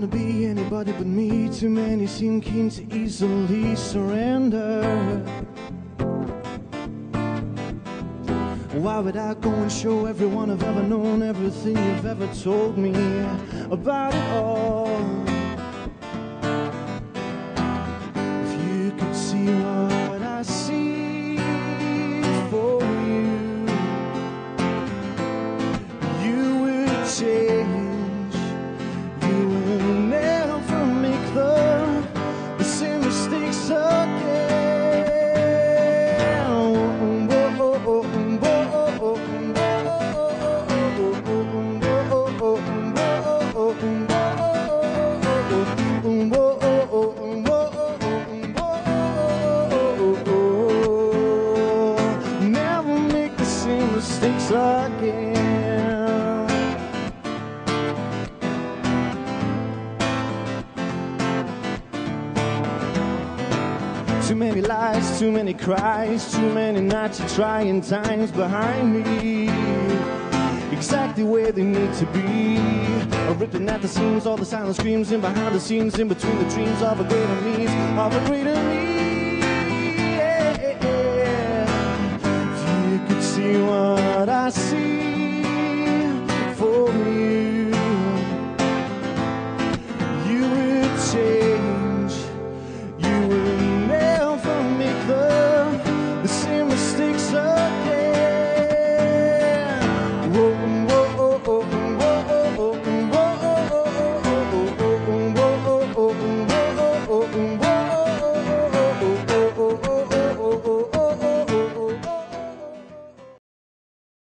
wanna be anybody but me. Too many seem keen to easily surrender. Why would I go and show everyone I've ever known everything you've ever told me about it all? If you could see what I see for you, you would change. You will never make the same mistakes again. Never make the same mistakes again. Too many lies, too many cries, too many nights of trying times behind me, exactly where they need to be. Ripping at the seams, all the silent screams, and behind the scenes, in between the dreams of a greater me, of a greater me. Yeah. If you could see what I see